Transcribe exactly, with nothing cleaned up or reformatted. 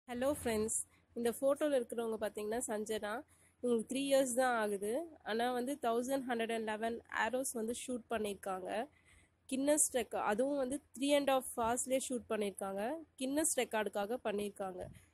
Hello friends, இந்த ஃபோட்டோவில் இருக்கிறவங்க பார்த்தீங்கன்னா சஞ்சனா. இவங்களுக்கு த்ரீ இயர்ஸ் தான் ஆகுது. ஆனால் வந்து thousand hundred and eleven arrows வந்து ஷூட் பண்ணியிருக்காங்க. கின்னஸ் ரெக்கார்ட், அதுவும் வந்து த்ரீ அண்ட் ஆஃப் ஹவர்ஸ்லேயே ஷூட் பண்ணியிருக்காங்க. கின்னஸ் ரெக்கார்டுக்காக பண்ணியிருக்காங்க.